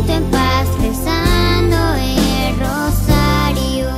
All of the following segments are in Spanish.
siento en paz rezando el rosario.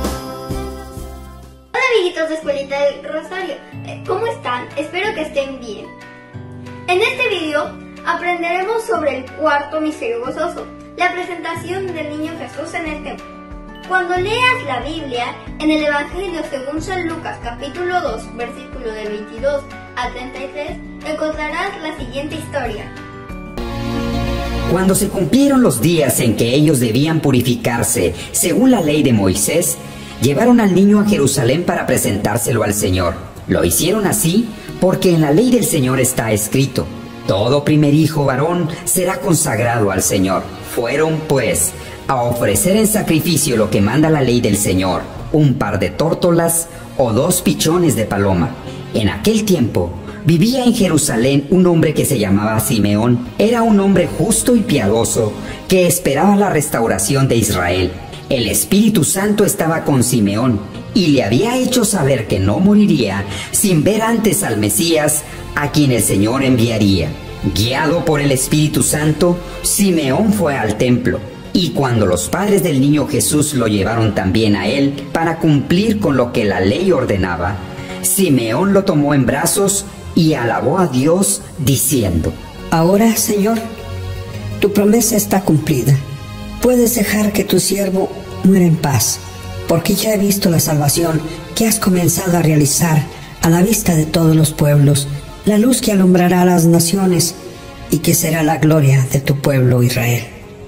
Hola amiguitos de Escuelita del Rosario, ¿cómo están? Espero que estén bien. En este video aprenderemos sobre el cuarto misterio gozoso, la presentación del niño Jesús en el templo. Cuando leas la Biblia, en el Evangelio según San Lucas capítulo 2, versículo del 22 al 33, encontrarás la siguiente historia. Cuando se cumplieron los días en que ellos debían purificarse según la ley de Moisés, llevaron al niño a Jerusalén para presentárselo al Señor. Lo hicieron así porque en la ley del Señor está escrito: todo primer hijo varón será consagrado al Señor. Fueron, pues, a ofrecer en sacrificio lo que manda la ley del Señor, un par de tórtolas o 2 pichones de paloma. En aquel tiempo vivía en Jerusalén un hombre que se llamaba Simeón. Era un hombre justo y piadoso que esperaba la restauración de Israel. El Espíritu Santo estaba con Simeón y le había hecho saber que no moriría sin ver antes al Mesías, a quien el Señor enviaría. Guiado por el Espíritu Santo, Simeón fue al templo, y cuando los padres del niño Jesús lo llevaron también a él para cumplir con lo que la ley ordenaba, Simeón lo tomó en brazos y alabó a Dios diciendo: Ahora, Señor, tu promesa está cumplida. Puedes dejar que tu siervo muera en paz, porque ya he visto la salvación que has comenzado a realizar a la vista de todos los pueblos, la luz que alumbrará a las naciones y que será la gloria de tu pueblo Israel.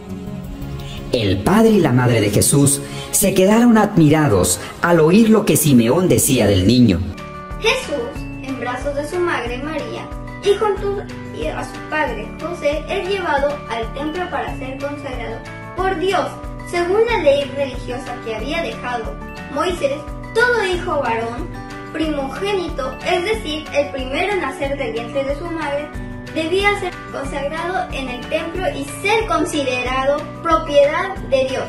El padre y la madre de Jesús se quedaron admirados al oír lo que Simeón decía del niño. Jesús, en brazos de su madre María, y junto a su padre José, es llevado al templo para ser consagrado por Dios. Según la ley religiosa que había dejado Moisés, todo hijo varón primogénito, es decir, el primero en nacer del vientre de su madre, debía ser consagrado en el templo y ser considerado propiedad de Dios.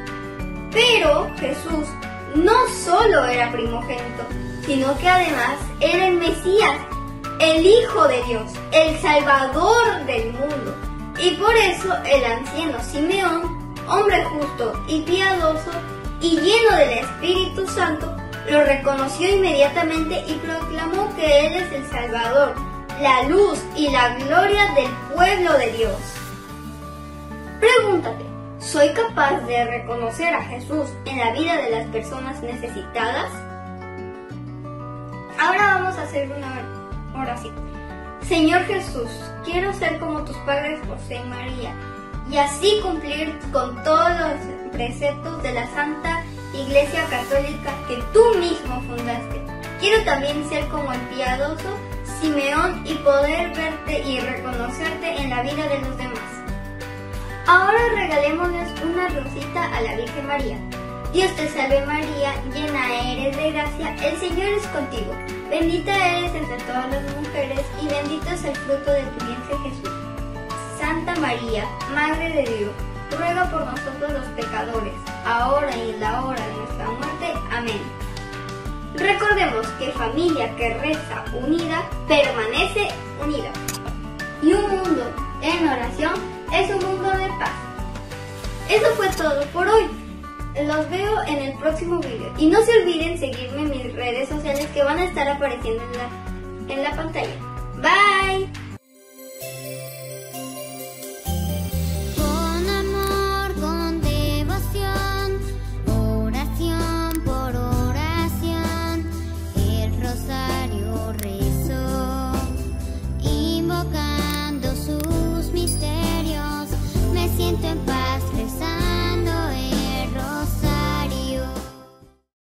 Pero Jesús no solo era primogénito, sino que además era el Mesías, el Hijo de Dios, el Salvador del mundo. Y por eso el anciano Simeón, hombre justo y piadoso y lleno del Espíritu Santo, lo reconoció inmediatamente y proclamó que Él es el Salvador, la luz y la gloria del pueblo de Dios. Pregúntate, ¿soy capaz de reconocer a Jesús en la vida de las personas necesitadas? Ahora vamos a hacer una oración. Señor Jesús, quiero ser como tus padres José y María, y así cumplir con todos los preceptos de la Santa Iglesia Católica que tú mismo fundaste. Quiero también ser como el piadoso Simeón y poder verte y reconocerte en la vida de los demás. Ahora regalémonos una rosita a la Virgen María. Dios te salve María, llena eres de gracia, el Señor es contigo. Bendita eres entre todas las mujeres y bendito es el fruto de tu vientre Jesús. Santa María, Madre de Dios, ruega por nosotros los pecadores, ahora y en la hora de nuestra muerte. Amén. Recordemos que familia que reza unida, permanece unida. Y un mundo en oración es un mundo de paz. Eso fue todo por hoy. Los veo en el próximo video. Y no se olviden seguirme en mis redes sociales que van a estar apareciendo en la pantalla. Bye.